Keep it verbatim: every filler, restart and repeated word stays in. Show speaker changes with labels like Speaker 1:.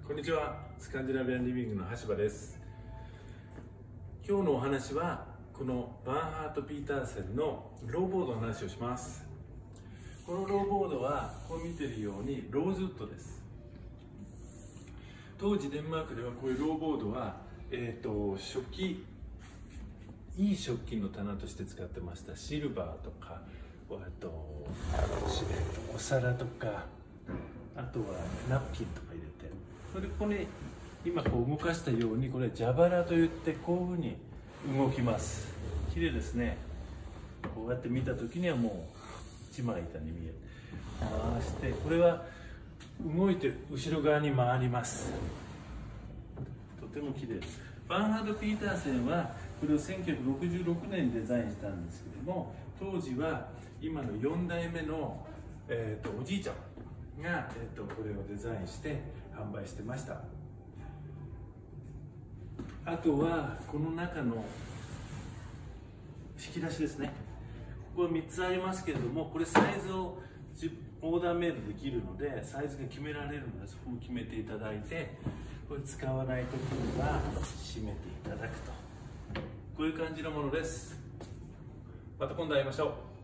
Speaker 1: こんにちは。スカンジナビアンリビングの橋場です。今日のお話はこのバーンハート・ピーターセンのローボードの話をします。このローボードはこう見てるようにローズウッドです。当時デンマークではこういうローボードは、えー、と食器いい食器の棚として使ってました。シルバーとかあとお皿とか、あとはナプキンとか入れて、それでここに今こう動かしたように、これ蛇腹といってこういうふうに動きます。綺麗ですね。こうやって見た時にはもう一枚板に見える。回して、これは動いて後ろ側に回ります。とても綺麗です。バーンハート・ピーターセンはこれをせんきゅうひゃくろくじゅうろくねんにデザインしたんですけども、当時は今のよんだいめの、えー、とおじいちゃんが、えー、とこれをデザインして販売してました。あとはこの中の引き出しですね。ここみっつありますけれども、これサイズをオーダーメイドできるので、サイズが決められるので、そこを決めていただいて、これ使わない時には閉めていただくと、こういう感じのものです。また今度会いましょう。